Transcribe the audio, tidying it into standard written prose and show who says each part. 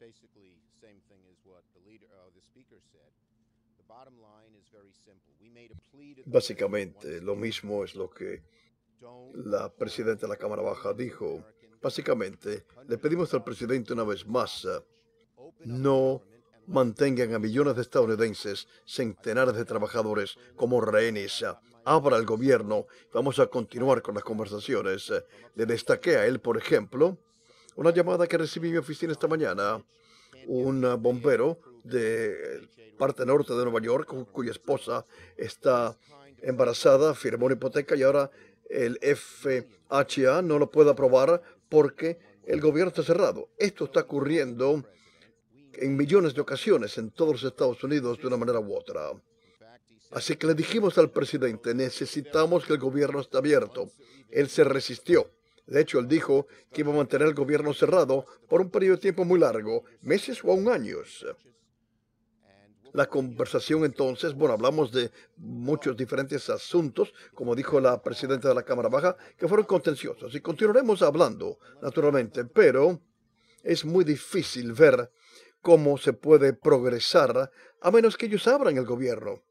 Speaker 1: Básicamente, lo mismo es lo que la presidenta de la Cámara Baja dijo. Básicamente, le pedimos al presidente una vez más, no mantengan a millones de estadounidenses, centenares de trabajadores como rehenes. Abra el gobierno. Vamos a continuar con las conversaciones. Le destaqué a él, por ejemplo, una llamada que recibí en mi oficina esta mañana. Un bombero de parte norte de Nueva York, cuya esposa está embarazada, firmó una hipoteca y ahora el FHA no lo puede aprobar porque el gobierno está cerrado. Esto está ocurriendo en millones de ocasiones en todos los Estados Unidos de una manera u otra. Así que le dijimos al presidente, necesitamos que el gobierno esté abierto. Él se resistió. De hecho, él dijo que iba a mantener el gobierno cerrado por un periodo de tiempo muy largo, meses o aún años. La conversación entonces, bueno, hablamos de muchos diferentes asuntos, como dijo la presidenta de la Cámara Baja, que fueron contenciosos. Y continuaremos hablando, naturalmente, pero es muy difícil ver cómo se puede progresar a menos que ellos abran el gobierno.